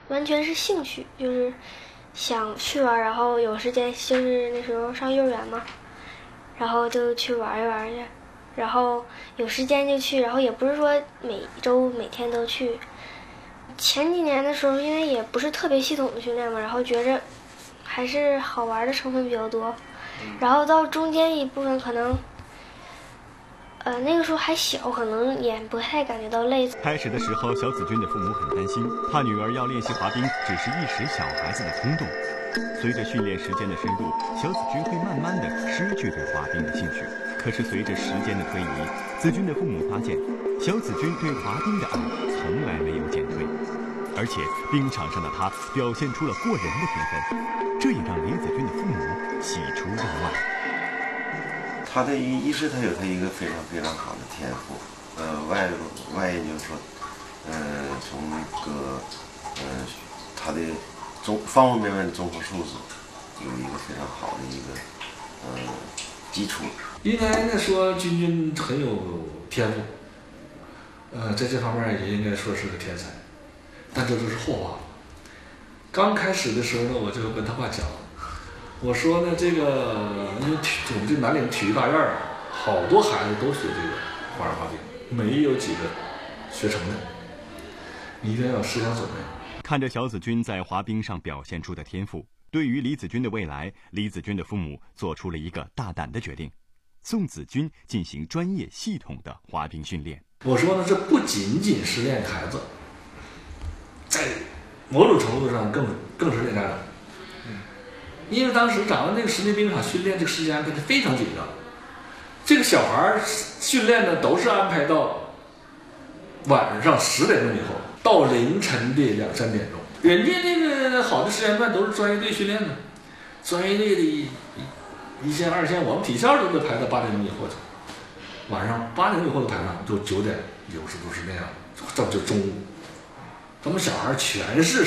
完全是兴趣，就是想去玩，然后有时间就是那时候上幼儿园嘛，然后就去玩一玩去，然后有时间就去，然后也不是说每周每天都去。前几年的时候，因为也不是特别系统的训练嘛，然后觉着还是好玩的成分比较多，然后到中间一部分可能。那个时候还小，可能也不太感觉到累。 开始的时候，小子君的父母很担心，怕女儿要练习滑冰只是一时小孩子的冲动。随着训练时间的深入，小子君会慢慢的失去对滑冰的兴趣。可是随着时间的推移，子君的父母发现，小子君对滑冰的爱从来没有减退，而且冰场上的他表现出了过人的天分，这也让李子君的父母喜出望外。 他的一是他有他一个非常非常好的天赋，外也就是说，从那个他的方方面面的综合素质有一个非常好的一个基础。 应该呢说君很有天赋，在这方面也应该说是个天才，但这都是后话。刚开始的时候呢，我就跟他爸讲。我说呢，这个因为我们这南岭体育大院好多孩子都学这个花样滑冰，没有几个学成的，你一定要有思想准备。 看着小子君在滑冰上表现出的天赋，对于李子君的未来，李子君的父母做出了一个大胆的决定，送子君进行专业系统的滑冰训练。 我说呢，这不仅仅是练孩子，在某种程度上更是练家长。因为当时咱们那个室内冰场训练这个时间安排的非常紧张，这个小孩训练呢都是安排到晚上10点钟以后，到凌晨的2、3点钟。人家那个好的时间段都是专业队训练的，专业队的一线、2线，我们体校都得排到8点钟以后去，晚上8点钟以后的排上就9点，有时都是那样，这就中午。咱们小孩全是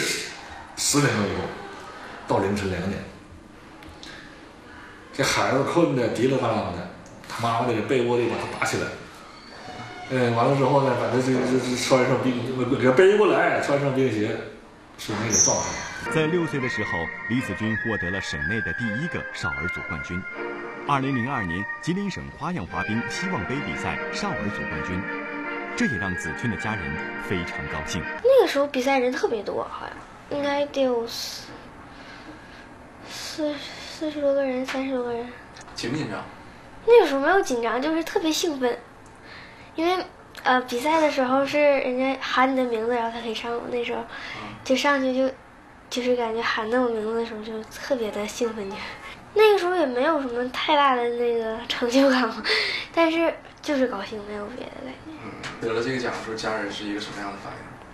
10点钟以后到凌晨2点。这孩子困得滴了吧啦的，他妈妈在被窝里把他打起来，完了之后呢，把他这穿上冰，给他背过来，穿上冰鞋，是那个状态。 在6岁的时候，李子君获得了省内的第1个少儿组冠军。2002年，吉林省花样滑冰希望杯比赛少儿组冠军，这也让子君的家人非常高兴。 那个时候比赛人特别多，好像应该得有40多个人，30多个人。 紧不紧张？ 那个时候没有紧张，就是特别兴奋，因为比赛的时候是人家喊你的名字，然后才可以上。我那时候就上去就是感觉喊到我名字的时候就特别的兴奋，那个时候也没有什么太大的那个成就感嘛，但是就是高兴，没有别的感觉。 得了这个奖的时候，家人是一个什么样的反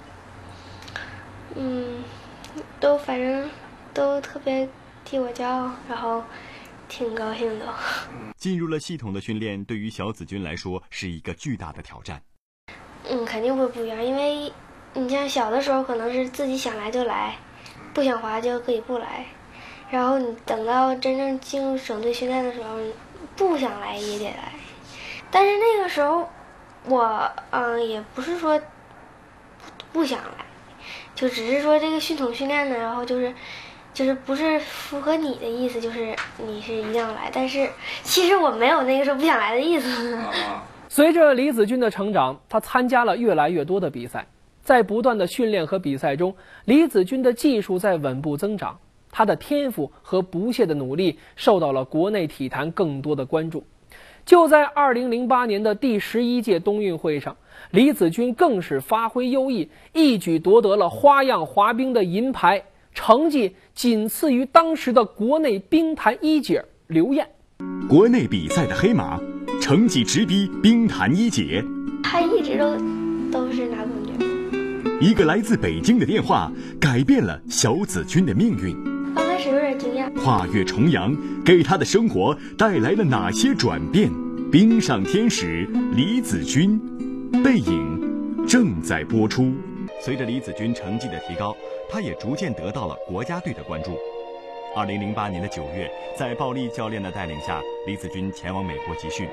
应？反正都特别替我骄傲，然后挺高兴的。 进入了系统的训练，对于小子君来说是一个巨大的挑战。 肯定会不一样，因为你像小的时候可能是自己想来就来，不想滑就可以不来，然后你等到真正进入省队训练的时候，不想来也得来。但是那个时候我也不是说不想来，就只是说这个系统训练呢，然后就是不是符合你的意思，就是你是一定要来，但是其实我没有那个时候不想来的意思。 随着李子君的成长，他参加了越来越多的比赛，在不断的训练和比赛中，李子君的技术在稳步增长，他的天赋和不懈的努力受到了国内体坛更多的关注。就在2008年的第11届冬运会上，李子君更是发挥优异，一举夺得了花样滑冰的银牌，成绩仅次于当时的国内冰坛一姐刘艳。 国内比赛的黑马，成绩直逼冰坛一姐。 他一直都是拿冠军。 一个来自北京的电话，改变了小子君的命运。 刚开始有点惊讶。 跨越重洋，给他的生活带来了哪些转变？冰上天使李子君，背影正在播出。随着李子君成绩的提高，他也逐渐得到了国家队的关注。2008年的9月，在鲍利教练的带领下，李子君前往美国集训。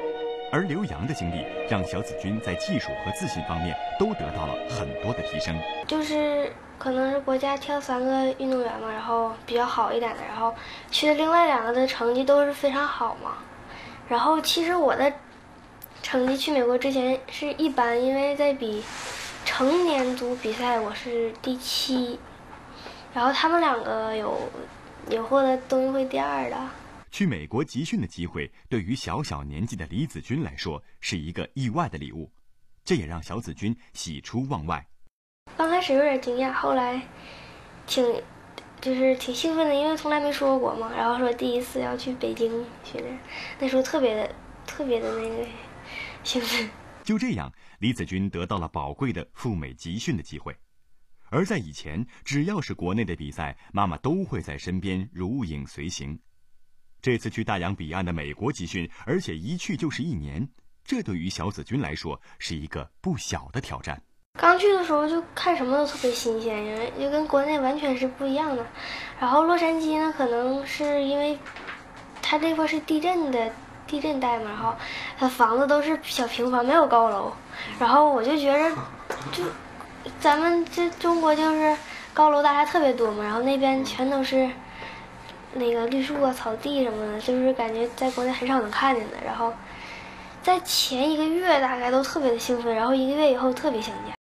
而刘洋的经历让小紫军在技术和自信方面都得到了很多的提升。 就是可能是国家挑3个运动员嘛，然后比较好一点的，然后去的另外2个的成绩都是非常好嘛。然后其实我的成绩去美国之前是一般，因为在比成年组比赛我是第7，然后他们2个有获得冬运会第2的。 去美国集训的机会对于小年纪的李子军来说是一个意外的礼物，这也让小紫军喜出望外。 刚开始有点惊讶，后来挺兴奋的，因为从来没说过嘛。然后说第一次要去北京训练，那时候特别的那个兴奋。 就这样，李子军得到了宝贵的赴美集训的机会。而在以前，只要是国内的比赛，妈妈都会在身边如影随形。这次去大洋彼岸的美国集训，而且一去就是1年，这对于小紫军来说是一个不小的挑战。 刚去的时候就看什么都特别新鲜，因为就跟国内完全是不一样的。然后洛杉矶呢，可能是因为它这块是地震带嘛，然后它房子都是小平房，没有高楼。然后我就觉着，就咱们这中国就是高楼大厦特别多嘛，然后那边全都是那个绿树啊、草地什么的，就是感觉在国内很少能看见的。然后在前1个月大概都特别的兴奋，然后1个月以后特别想家。